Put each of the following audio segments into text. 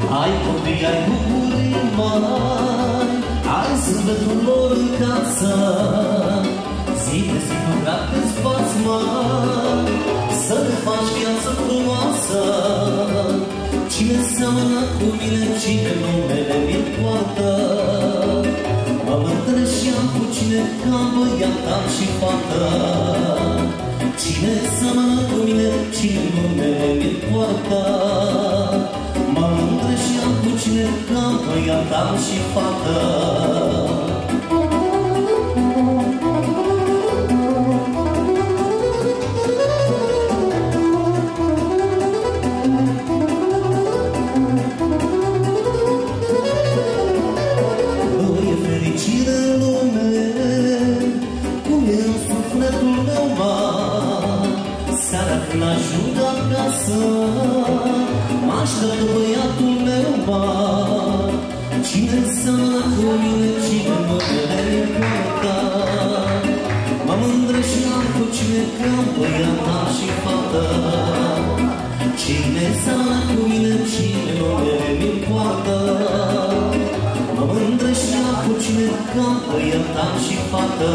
Ai copii, ai bucurii mari, ai sâmbetul lor în casă. Zi de zi cu drag te-ți bați mari, să ne faci viață frumoasă. Cine seamănă cu mine, cine numele mi-l poartă. Mă mândresc și am cu cine ca băiat am și fată. Cine seamănă cu mine, cine numele mi-l poartă. Mă mândresc și am cu cine ca băiat am și fată. Când ajung acasă, m-așteaptă băiatul meu mare. Cine seamănă cu mine, cine numele mi-l poartă. Mă mândresc și am cu cine ca băiat am și fată. Cine seamănă cu mine, cine numele mi-l poartă. Mă mândresc și am cu cine ca băiat am și fată.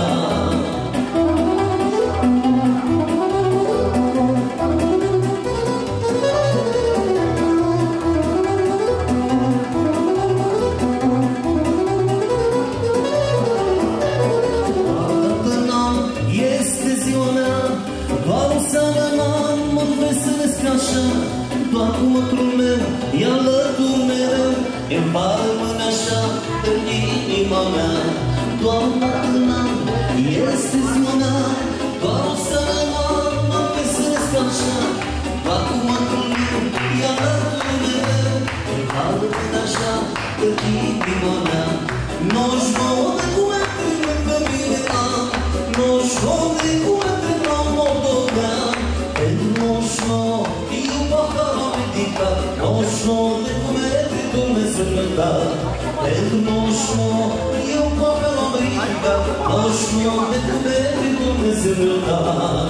Doar cu mătrul meu e alături mereu, îmi va rămâne așa în inima mea. Doamna târna, este ziua mea, doar o seară mă vesesc așa. Doar cu mătrul meu e alături mereu, îmi va rămâne așa în inima mea. 99 de cuvinte lângă mine am, 99 de cuvinte la moldovean. Pentru 99 99 de cuvinte Dumnezeu mi-a dat. Pentru 99 eu poate l-am ridicat. 99 de cuvinte Dumnezeu mi-a dat.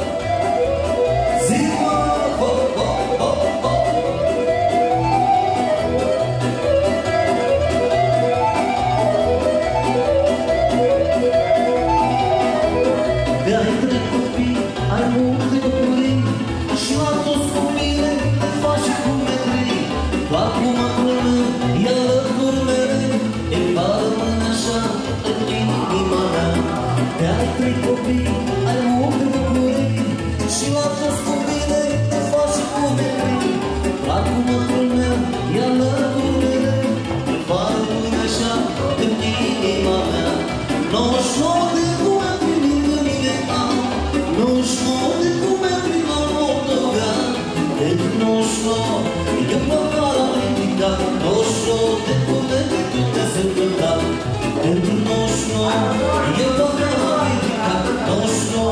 Zi-mă, ho, ho, ho, ho. De-ai trei copii, ai multe bucurii, și la toți copiii te faci cu metrii. Doar cu mătrul meu e alături mereu, îmi va rămâne așa în inima mea. De-ai trei copii, ai multe bucurii, și la toți copiii te faci cu metrii. Doar cu mătrul meu e alături mereu, îmi va rămâne așa în inima mea. 99 de cuvinte lângă mine am, 99 de cuvinte la moldovean. Pentru 99 eu poate l-am ridicat. 99 de cuvinte Dumnezeu mi-a dat. Pentru 99 eu poate l-am ridicat. 99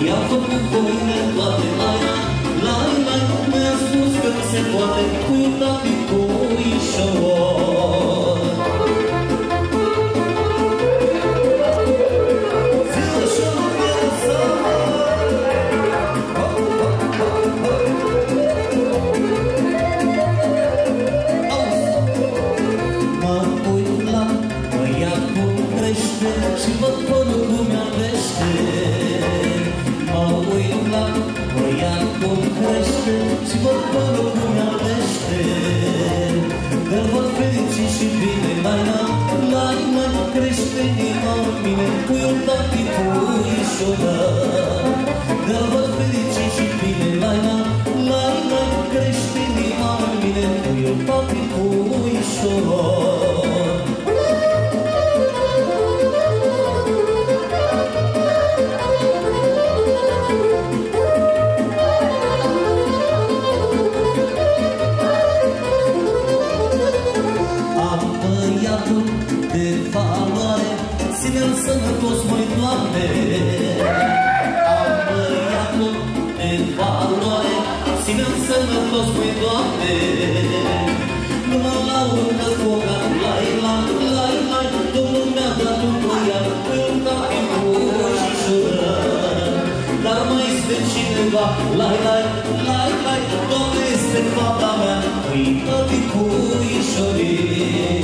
I-am făcut voine toate, lai, mi-a spus că nu se poate, cu un tati puișor. Și văd părul cum albește. Mă uit la băiat cum crește și văd părul cum albește. Că-l văd fericit și bine, lai, crește inima în mine, puiul tati puișoră. Că-l văd fericit și bine, lai, crește inima în mine, puiul tati puișoră. Ține-l sănătos, măi, Doamne. Am băiatul de valoare, ține-l sănătos, măi, Doamne. Nu mă laud că bogat, lai, Domnul mi-a dat un băiat, un tati puișoră. Dar mai este cineva, lai, Doamne, este fata mea, măi, tati puișorii.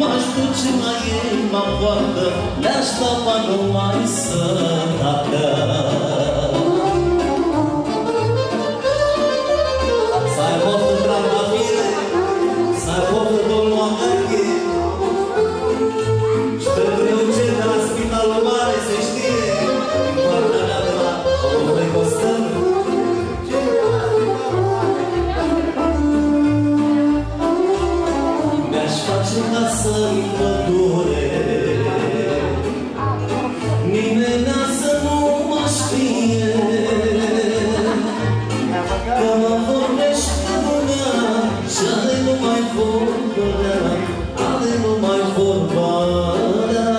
m-aș duce la ei, mă poartă, le-aș tapa numai să tacă. S-ai poftă trandafire, s-ai poftă domnul Agăche, și pentru eu cel de la Spitalul Mare se știe, din partea mea de la Domnului Costăl. Mi-aș face casă-i pădure, nimeni să nu mă știe, că mă vorbește lumea și ale numai vorba rea, ale numai vorba rea.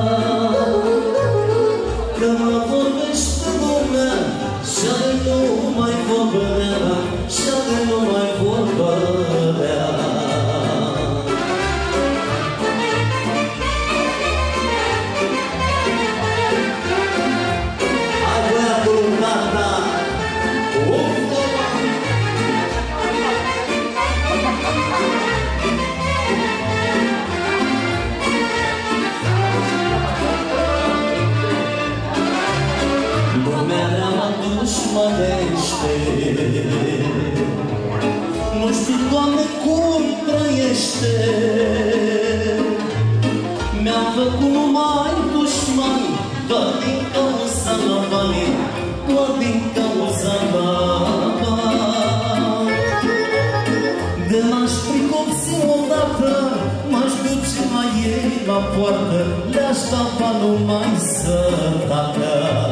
Că mă vorbește lumea și ale numai vorba rea, și ale numai vorba rea. Nu știu, Doamne, cum trăiește. Mi-am făcut numai dușmani, doar din cauza la bani, doar din cauza la bani. De m-aș pricopsi odată, m-aș duce la ei la poartă, le-aș tapa numai să tacă.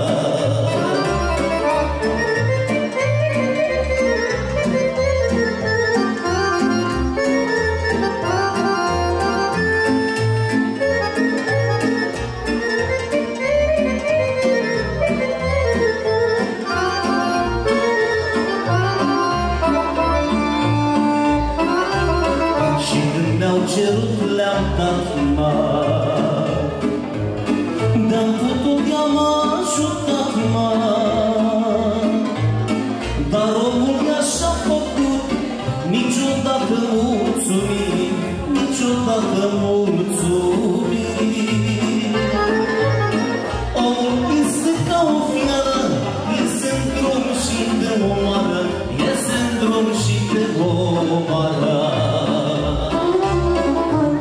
Cerut le-am dat mari, de-am putut i-am ajutat mari, dar omul i-așa făcut, niciodată mulțumit, niciodată mulțumit. Omul este ca o fiară, iese în drum și te omoară, iese în drum și te omoară.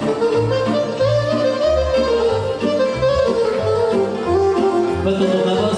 Pentru dumneavoastră